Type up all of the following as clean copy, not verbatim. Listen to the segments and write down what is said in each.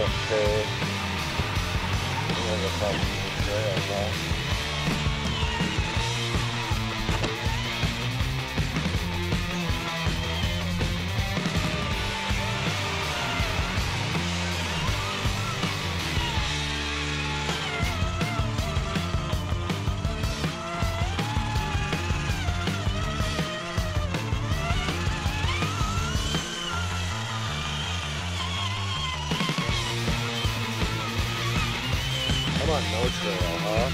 cave. There's a fun trail, huh? Come on, no trail, huh?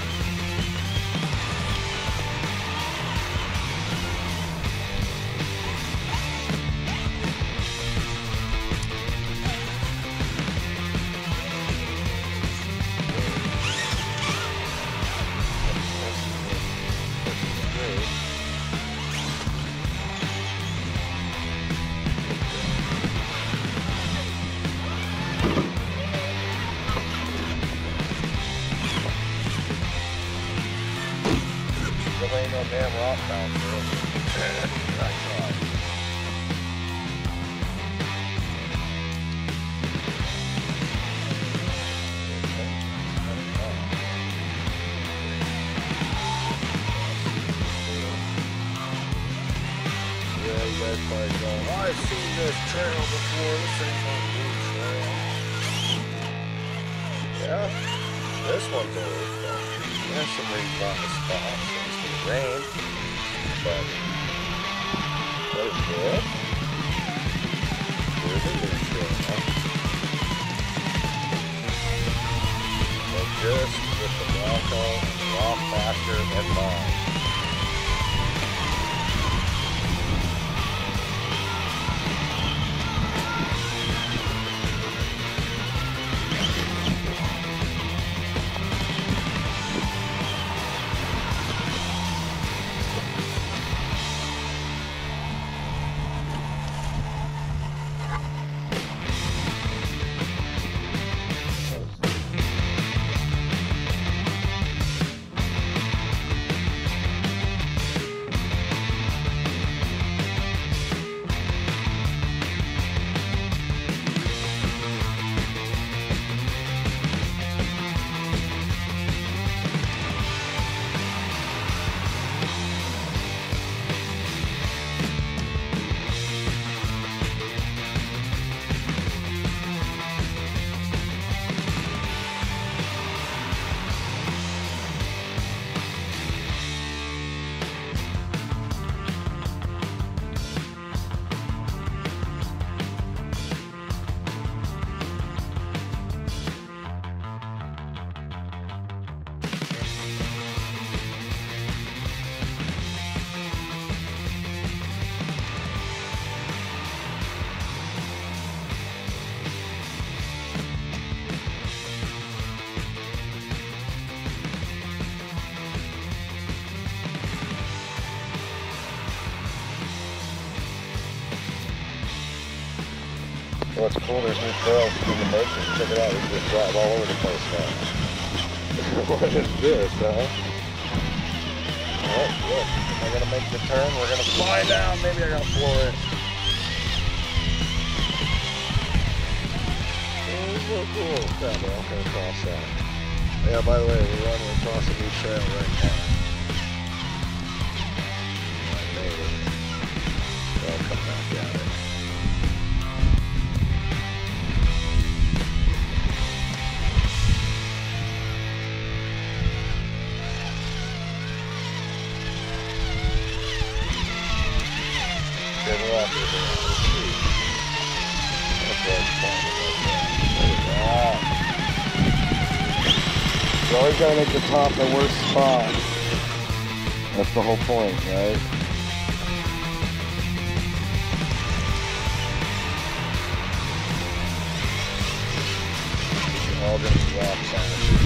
There ain't no damn rock bouncer. I tried. Yeah, you guys probably going, I've seen this trail before. This ain't no new trail. Yeah, this one's always fun. There's some reef spots. Rain, but it's good. Here's a new trail, huh? So just with the rock factor in mind. What's cool, there's new trails in the motion. Check it out, we can just drive all over the place now. What is this, huh? Alright, good. Am I gonna make the turn? We're gonna fly down. Maybe I gotta floor it. Oh, so cool. Yeah, but I'm gonna cross that. Yeah, by the way, we're running across a new trail right now. I made it. So I'll come back at it. Good luck with it. You always gotta make the top the worst spot. That's the whole point, right? All these rock bounces.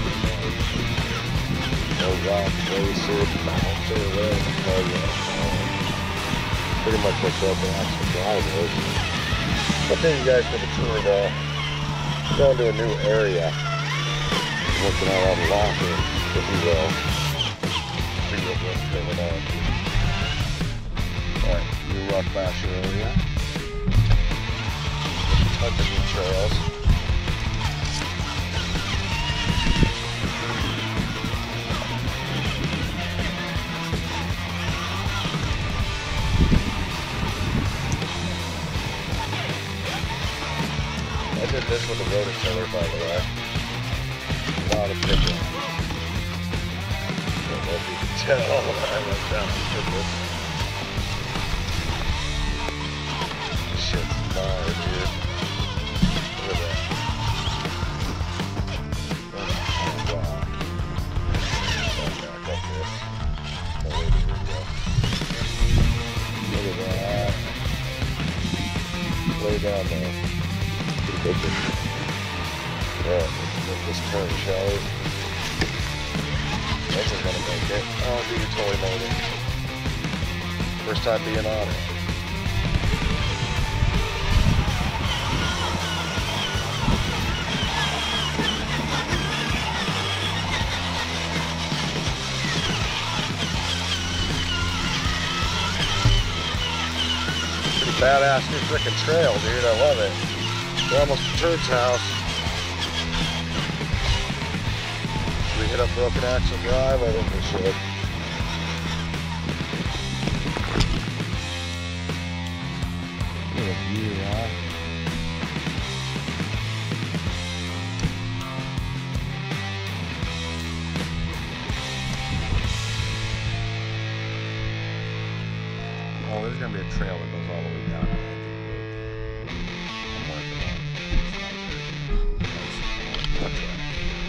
No rock places, mounts or whatever. Pretty much what's up in Axel Drive is. But then you guys for the tour though. Going to a new area. Looking out on Locker, if you will. See what's going on. Alright, new rock basher area. Tons of new trails. this with a rototiller, by the way. A lot of picking. I don't know if you can tell. I went down and did this. This shit's fire, dude. Look at that. Oh, wow. Back like this. No way to video. Look at that. Way down there. Pretty good. Yeah, let's this turn, shall we? This is gonna make it. Oh, dude, you totally made it. First time being on it. Pretty badass new frickin' trail, dude. I love it. We're almost to Turd's house. We hit up Broken Axle Drive, I think we should. What a view, huh? Oh, there's gonna be a trail that goes all the way down. I'm working on it. That's right.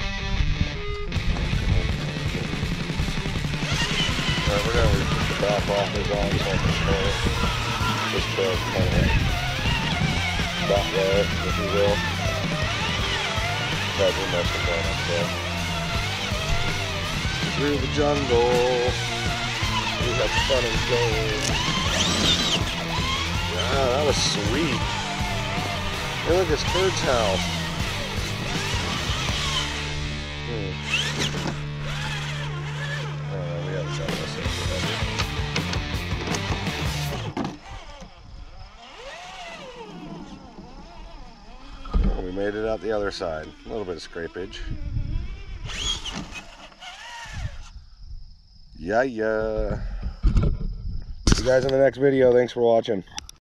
Alright, we're going to put the back off his arm so I can show it. This trail's kind of back there, if you will. Probably must have gone up there. Through the jungle. We have fun and games. Wow, that was sweet. Hey, look, it's Turd's house. We made it out the other side. A little bit of scrapage. Yeah. See you guys in the next video. Thanks for watching.